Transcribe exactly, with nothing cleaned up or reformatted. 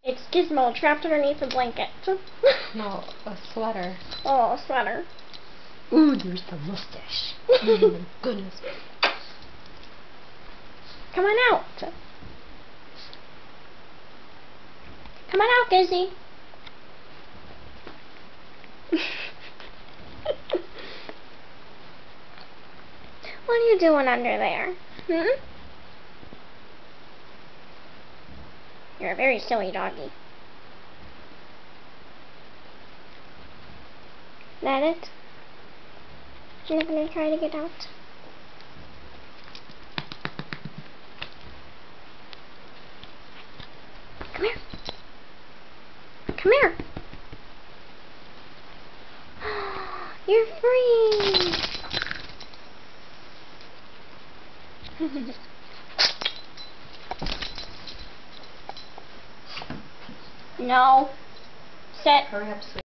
It's Gizmo trapped underneath a blanket. No, a sweater. Oh, a sweater. Ooh, there's the mustache. Oh my goodness. Come on out. Come on out, Gizzy. What are you doing under there? Hmm? You're a very silly doggy. That it? You're not gonna try to get out? Come here. Come here. You're free. No. Sit. Hurry up, sweetie.